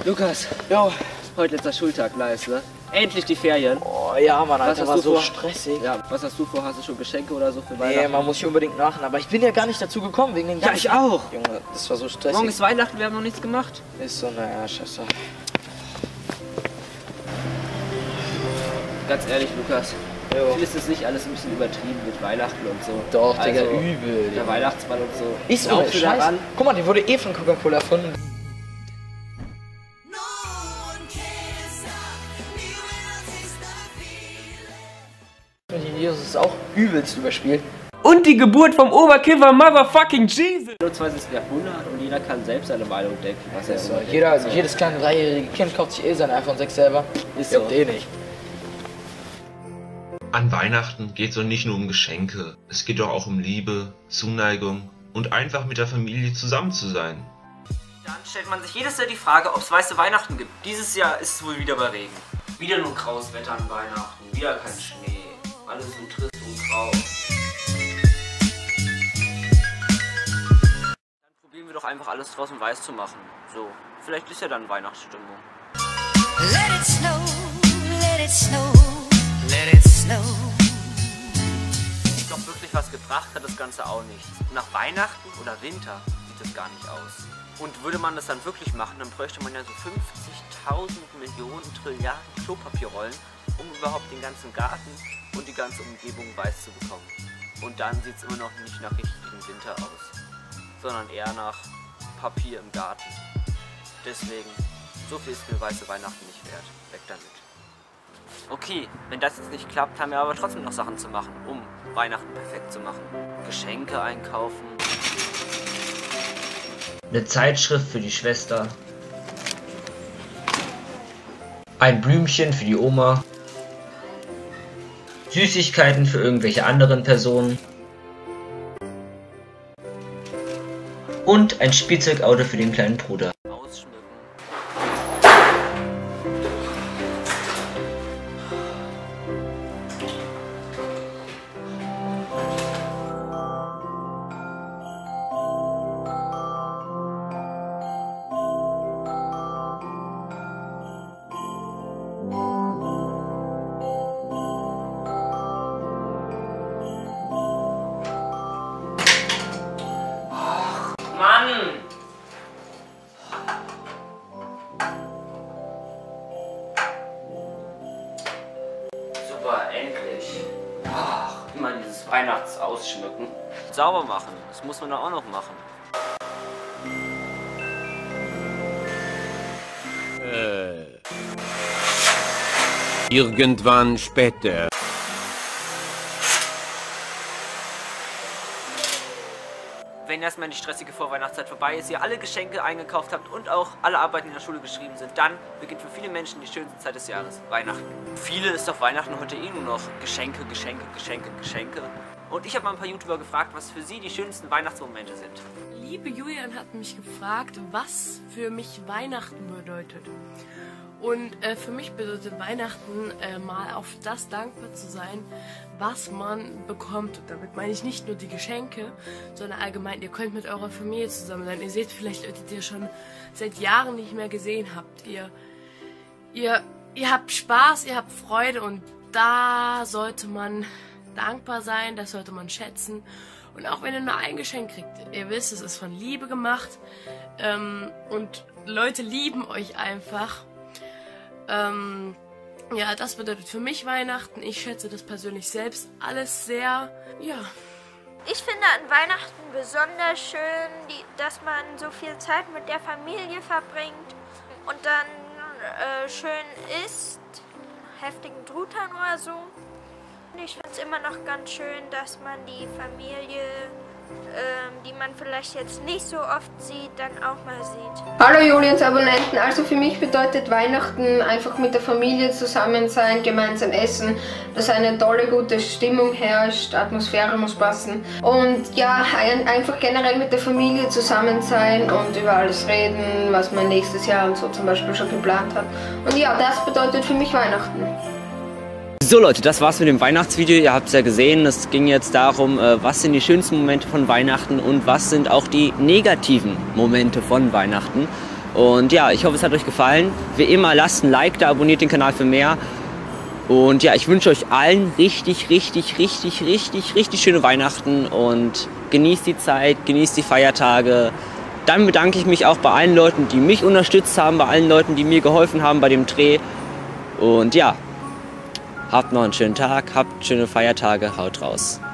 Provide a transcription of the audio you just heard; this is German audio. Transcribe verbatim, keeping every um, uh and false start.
Lukas, Jo. heute letzter Schultag, nice, ne? Endlich die Ferien. Oh ja, Mann, Alter, Was war hast du so vor? stressig. Ja, was hast du vor? Hast du schon Geschenke oder so für Weihnachten? Nee, man muss ich unbedingt machen, aber ich bin ja gar nicht dazu gekommen, wegen den Ja, ganzen... ich auch. Junge, das war so stressig. Morgen ist Weihnachten, wir haben noch nichts gemacht. Ist so, naja, scheiße. Ganz ehrlich, Lukas, Jo. findest du es nicht alles ein bisschen übertrieben mit Weihnachten und so? Doch, Digga, Also, übel. Der Junge. Weihnachtsmann und so. Ist so, Glaubst du scheiße. daran? Guck mal, die wurde eh von Coca-Cola erfunden. Jesus ist auch übelst überspielt. Und die Geburt vom Oberkiffer Motherfucking Jesus! einundzwanzigsten Jahrhundert und jeder kann selbst seine Meinung denken, was er So, denkt. jeder, Also, jedes kleine dreijährige Kind kauft sich eh sein iPhone sechs selber. Ist Juckt so. eh nicht. An Weihnachten geht es doch nicht nur um Geschenke, es geht doch auch um Liebe, Zuneigung und einfach mit der Familie zusammen zu sein. Dann stellt man sich jedes Jahr die Frage, ob es weiße Weihnachten gibt. Dieses Jahr ist es wohl wieder bei Regen. Wieder nur graues Wetter an Weihnachten, wieder kein Schnee. Alles so trist und grau. Dann probieren wir doch einfach alles draußen weiß zu machen. So, vielleicht ist ja dann Weihnachtsstimmung. Let it snow, let it snow, let it snow. Ich glaube, wirklich was gebracht hat das Ganze auch nicht. Nach Weihnachten oder Winter sieht das gar nicht aus. Und würde man das dann wirklich machen, dann bräuchte man ja so fünfzigtausend Millionen Trilliarden Klopapierrollen, um überhaupt den ganzen Garten und die ganze Umgebung weiß zu bekommen. Und dann sieht es immer noch nicht nach richtigem Winter aus, sondern eher nach Papier im Garten. Deswegen, so viel ist mir weiße Weihnachten nicht wert. Weg damit. Okay, wenn das jetzt nicht klappt, haben wir aber trotzdem noch Sachen zu machen, um Weihnachten perfekt zu machen. Geschenke einkaufen. Eine Zeitschrift für die Schwester. Ein Blümchen für die Oma. Süßigkeiten für irgendwelche anderen Personen. Und ein Spielzeugauto für den kleinen Bruder. Ausschmücken. Mann! Super, endlich. Ach, immer dieses Weihnachtsausschmücken. Sauber machen, das muss man doch auch noch machen. Irgendwann später. Wenn erstmal die stressige Vorweihnachtszeit vorbei ist, ihr alle Geschenke eingekauft habt und auch alle Arbeiten in der Schule geschrieben sind, dann beginnt für viele Menschen die schönste Zeit des Jahres, Weihnachten. Viele ist doch Weihnachten heute eh nur noch Geschenke, Geschenke, Geschenke, Geschenke. Und ich habe mal ein paar YouTuber gefragt, was für sie die schönsten Weihnachtsmomente sind. Liebe Julian hat mich gefragt, was für mich Weihnachten bedeutet. Und äh, für mich bedeutet Weihnachten äh, mal auf das dankbar zu sein, was man bekommt. Und damit meine ich nicht nur die Geschenke, sondern allgemein, ihr könnt mit eurer Familie zusammen sein. Ihr seht vielleicht Leute, die ihr schon seit Jahren nicht mehr gesehen habt. Ihr, ihr, ihr habt Spaß, ihr habt Freude und da sollte man dankbar sein, das sollte man schätzen. Und auch wenn ihr nur ein Geschenk kriegt, ihr wisst, es ist von Liebe gemacht ähm, und Leute lieben euch einfach. Ähm, ja, das bedeutet für mich Weihnachten. Ich schätze das persönlich selbst alles sehr, ja. Ich finde an Weihnachten besonders schön, die, dass man so viel Zeit mit der Familie verbringt und dann äh, schön isst, heftigen Truthahn oder so. Und ich finde es immer noch ganz schön, dass man die Familie, ähm, die man vielleicht jetzt nicht so oft sieht, dann auch mal sieht. Hallo Julians Abonnenten, also für mich bedeutet Weihnachten einfach mit der Familie zusammen sein, gemeinsam essen, dass eine tolle, gute Stimmung herrscht, Atmosphäre muss passen und ja, ein, einfach generell mit der Familie zusammen sein und über alles reden, was man nächstes Jahr und so zum Beispiel schon geplant hat. Und ja, das bedeutet für mich Weihnachten. So Leute, das war's mit dem Weihnachtsvideo. Ihr habt es ja gesehen, es ging jetzt darum, was sind die schönsten Momente von Weihnachten und was sind auch die negativen Momente von Weihnachten. Und ja, ich hoffe, es hat euch gefallen. Wie immer, lasst ein Like da, abonniert den Kanal für mehr. Und ja, ich wünsche euch allen richtig, richtig, richtig, richtig, richtig schöne Weihnachten und genießt die Zeit, genießt die Feiertage. Dann bedanke ich mich auch bei allen Leuten, die mich unterstützt haben, bei allen Leuten, die mir geholfen haben bei dem Dreh. Und ja, habt noch einen schönen Tag, habt schöne Feiertage, haut raus.